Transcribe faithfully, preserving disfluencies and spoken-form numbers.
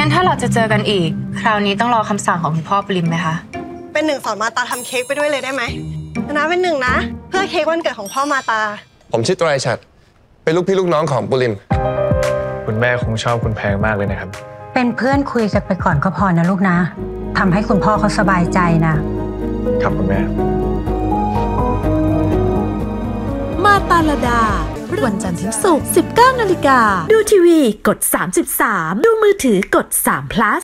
งั้นถ้าเราจะเจอกันอีกคราวนี้ต้องรอคำสั่งของคุณพ่อปริมไหมคะเป็นหนึ่งสอนมาตาทำเค้กไปด้วยเลยได้ไหมนะเป็นหนึ่งนะเพื่อเค้กวันเกิดของพ่อมาตาผมชื่อไตรฉัตรเป็นลูกพี่ลูกน้องของปุริมคุณแม่คงชอบคุณแพงมากเลยนะครับเป็นเพื่อนคุยกันไปก่อนก็พอนะลูกนะทำให้คุณพ่อเขาสบายใจนะครับคุณแม่มาตาลดาวันจันทร์ถึงศุกร์ สิบเก้านาฬิกาดูทีวีกดสามสิบสามดูมือถือกดสาม plus